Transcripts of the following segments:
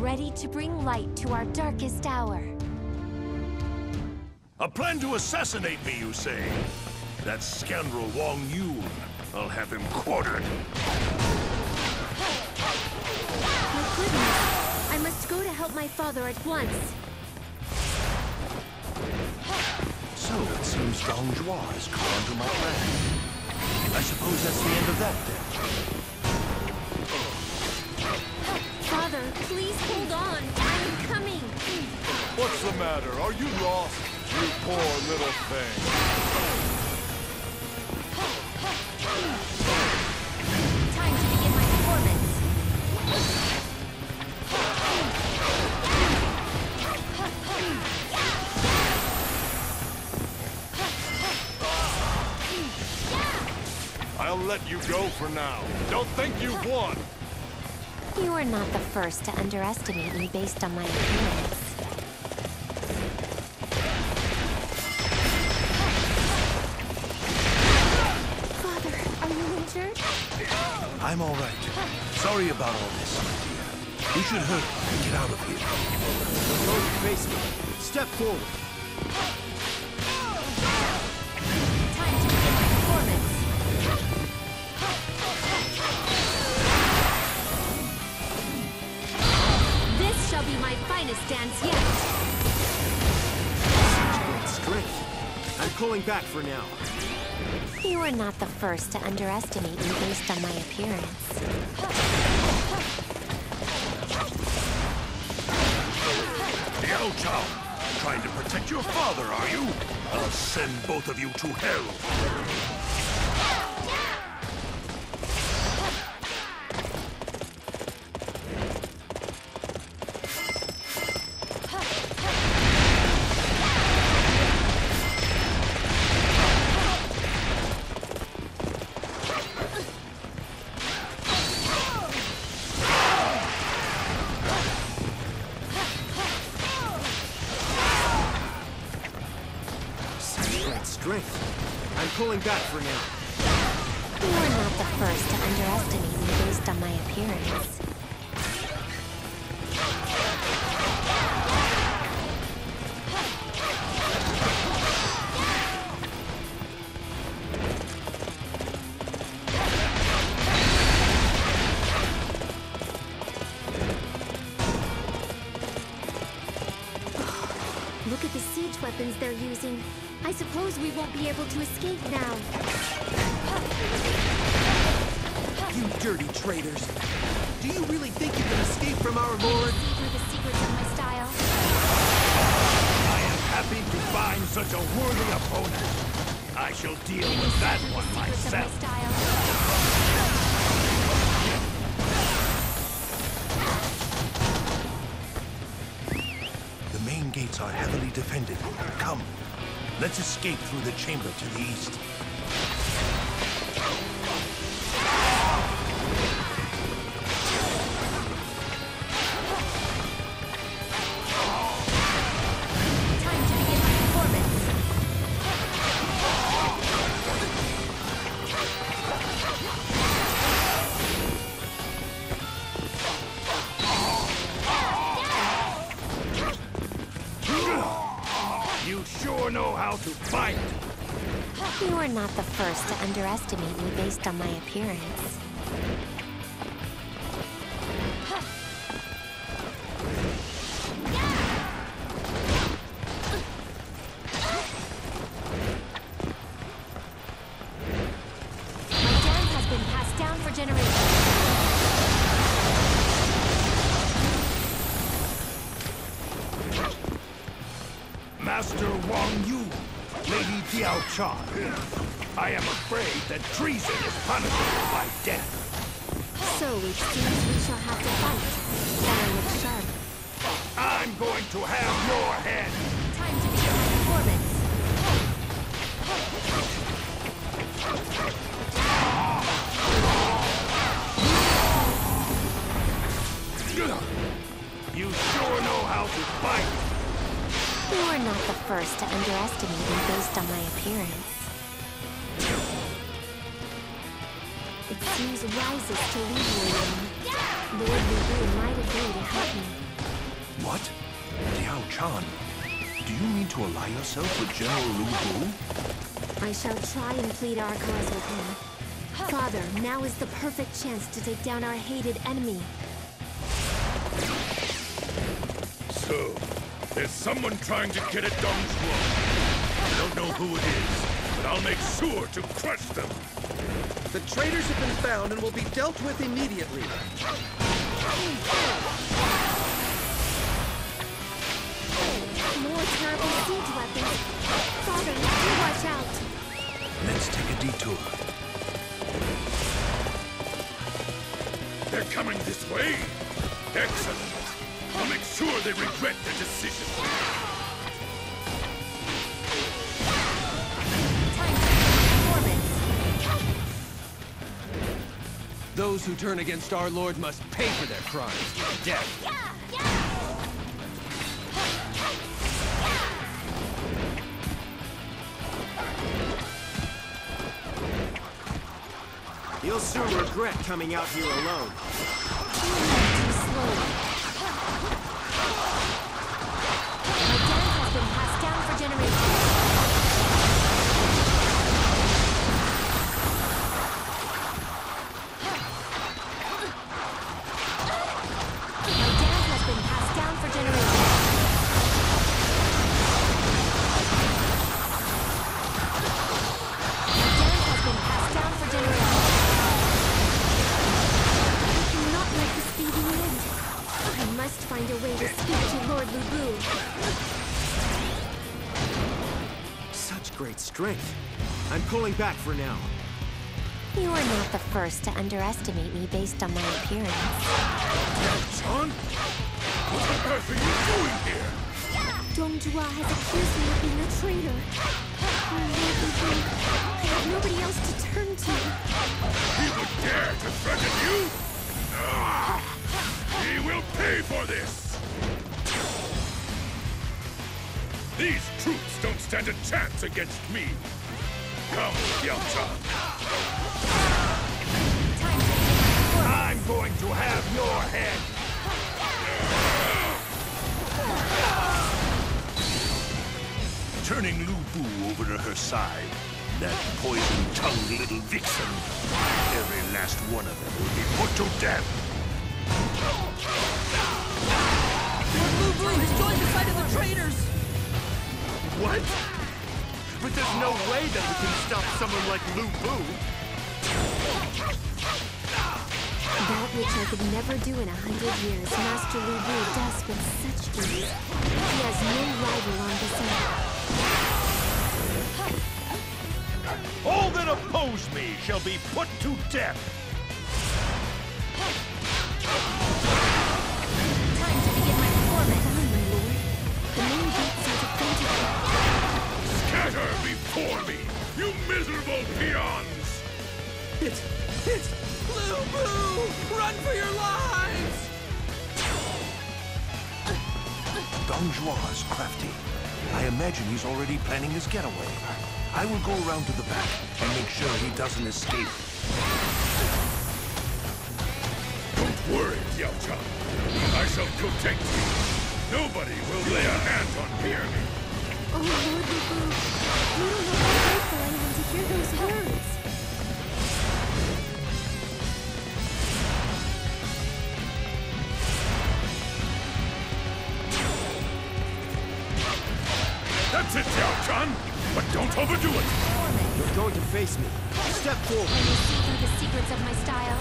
ready to bring light to our darkest hour. A plan to assassinate me, you say? That scoundrel Wang Yun. I'll have him quartered. My goodness! I must go to help my father at once. So it seems Dong Zhuo has caught on to my plan. I suppose that's the end of that, then. Father, please hold on. I am coming. What's the matter? Are you lost, you poor little thing? Time to begin my performance. I'll let you go for now. Don't think you've won. You are not the first to underestimate me based on my appearance. Father, are you injured? I'm all right. Sorry about all this, my dear. We should hurry and get out of here. Go to face me. Step forward. Time to begin my performance. This shall be my finest dance yet. Great strength. I'm pulling back for now. You are not the first to underestimate me based on my appearance. Diaochan, trying to protect your father, are you? I'll send both of you to hell. Strength. I'm pulling back for now. You are not the first to underestimate me based on my appearance. Look at the siege weapons they're using. I suppose we won't be able to escape now. You dirty traitors. Do you really think you can escape from our lord? See through the secrets of my style. I am happy to find such a worthy opponent. I shall deal with that one myself. The main gates are heavily defended. Come, let's escape through the chamber to the east. Time to begin my performance. You sure know how to fight. You are not the first to underestimate me based on my appearance. My dance has been passed down for generations. Master Wang Yu, Lady Diaochan. I am afraid that treason is punishable by death. So it seems we shall have to fight. Better look sharp. I'm going to have your head. Time to begin my performance. You sure know how to fight. You are not the first to underestimate me based on my appearance. It seems wisest to leave you alone. Lord Wu might agree to help me. What? Diaochan, do you mean to ally yourself with General Lu Bu? I shall try and plead our cause with him. Father, now is the perfect chance to take down our hated enemy. So, there's someone trying to get at Dong Zhuo. I don't know who it is, but I'll make sure to crush them. The traitors have been found and will be dealt with immediately. More terrible siege weapons. Father, do watch out. Let's take a detour. They're coming this way? Excellent. I'll make sure they regret their decision. Time for performance. Those who turn against our Lord must pay for their crimes with death. You'll soon regret coming out here alone. Too slowly. My dance has been passed down for generations. My dance has been passed down for generations. My dance has been passed down for generations. I must find a way to speak to Lord Lu Bu. Such great strength. I'm pulling back for now. You are not the first to underestimate me based on my appearance. Diaochan? What on earth are you doing here? Dong Zhuo has accused me of being a traitor. Oh, Lord Lu Bu, I have nobody else to turn to. He would dare to threaten you? He will pay for this! These troops don't stand a chance against me! Come, Diaochan! I'm going to have your head! Turning Lu Bu over to her side. That poison-tongued little vixen. Every last one of them will be put to death. Lu Bu has joined the side of the traitors! What? But there's no way that we can stop someone like Lu Bu. That which I could never do in 100 years, Master Lu Bu does with such ease. He has no rival on this earth. All that oppose me shall be put to death. Time to begin my performance. Come, my lord. The main gates are defended. Scatter before me, you miserable peons! It's Lu Bu! Run for your lives! Dong Zhuo is crafty. I imagine he's already planning his getaway. I will go around to the back and make sure he doesn't escape. Don't worry, Diaochan. I shall protect you. Nobody will lay a hand on me. Oh, Lord Lu Bu. You don't know how grateful I am to hear those words. That's it, Diaochan! But don't overdo it! You're going to face me. Step forward. Can you see through the secrets of my style?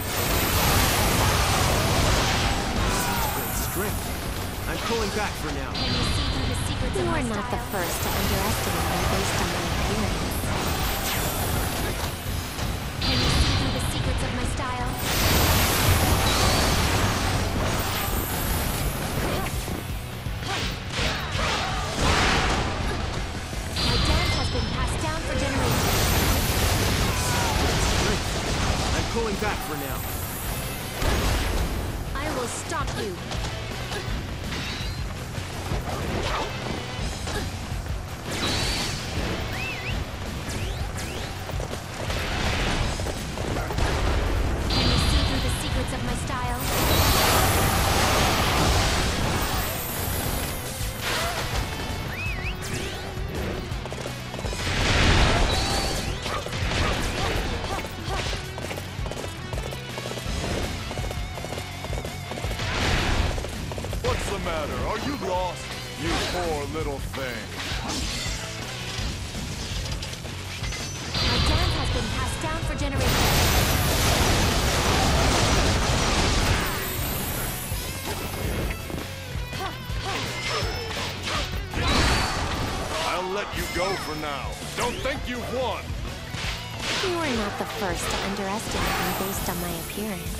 Such great strength. I'm pulling back for now. Can you see through the secrets of my style? You are not the first to underestimate me based on my appearance. Can you see through the secrets of my style? My dance has been passed down for generations. I'm pulling back for now. I will stop you. Can you see through the secrets of my style? lost, you poor little thing. My dance has been passed down for generations. I'll let you go for now. Don't think you've won. You are not the first to underestimate me based on my appearance.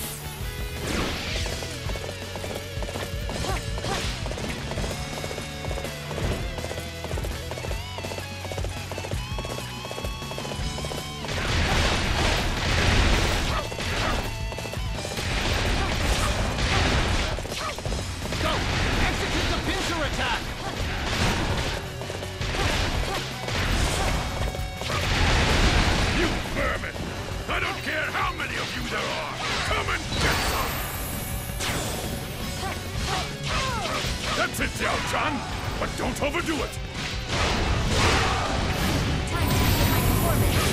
That's it, Diaochan! But don't overdo it! Time to begin my performance.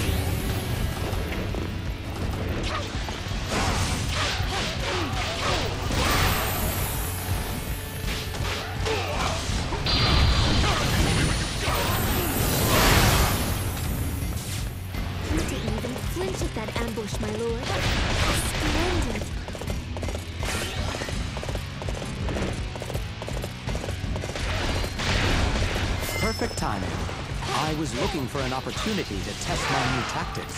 You didn't even flinch at that ambush, my lord. Splendid. Perfect timing. I was looking for an opportunity to test my new tactics.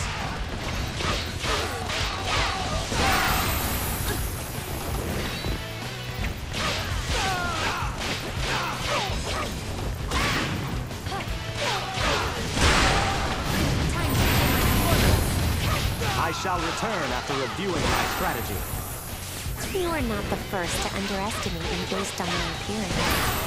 I shall return after reviewing my strategy. You are not the first to underestimate me based on my appearance.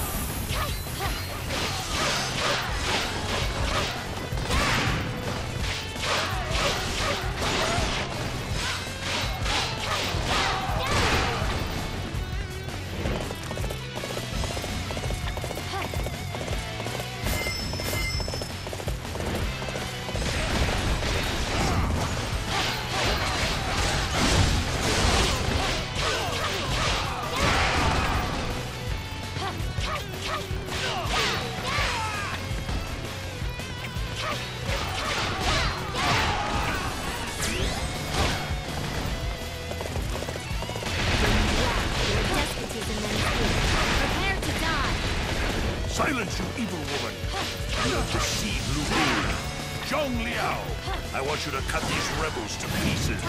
Silence, you evil woman! You have deceived Lu Bu. Zhong Liao, I want you to cut these rebels to pieces.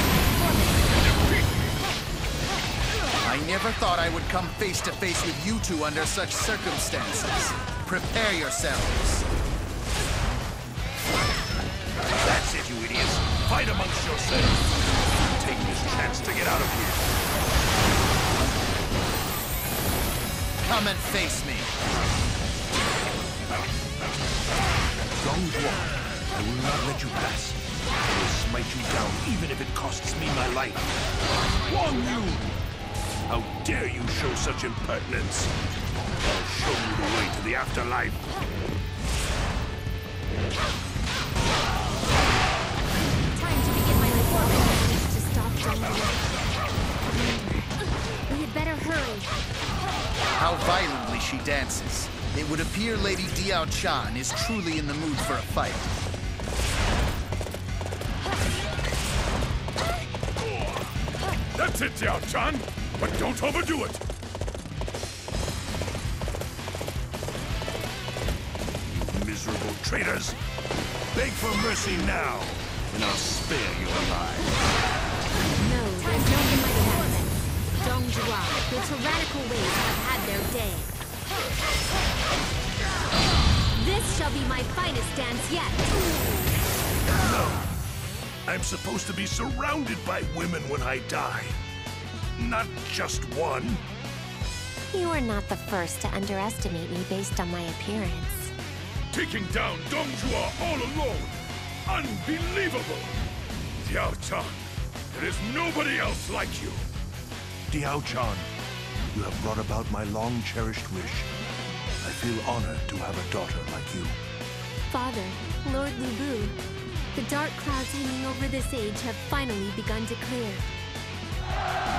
I never thought I would come face to face with you two under such circumstances. Prepare yourselves. That's it, you idiots. Fight amongst yourselves. Take this chance to get out of here. Come and face me. Dong Zhuo, I will not let you pass. I will smite you down even if it costs me my life. Wang Yu! How dare you show such impertinence? I'll show you the way to the afterlife. Time to begin my performance to stop Dong Zhuo. We had better hurry. How violently she dances. It would appear Lady Diaochan is truly in the mood for a fight. That's it, Diaochan! But don't overdo it! You miserable traitors! Beg for mercy now, and I'll spare your lives. No, there's no denying that. Dong Zhuo, your tyrannical ways have had their day. This shall be my finest dance yet. No. I'm supposed to be surrounded by women when I die. Not just one. You are not the first to underestimate me based on my appearance. Taking down Dong Zhuo all alone! Unbelievable! Diaochan, there is nobody else like you! Diaochan, you have brought about my long-cherished wish. I feel honored to have a daughter like you. Father, Lord Lu Bu, the dark clouds hanging over this age have finally begun to clear.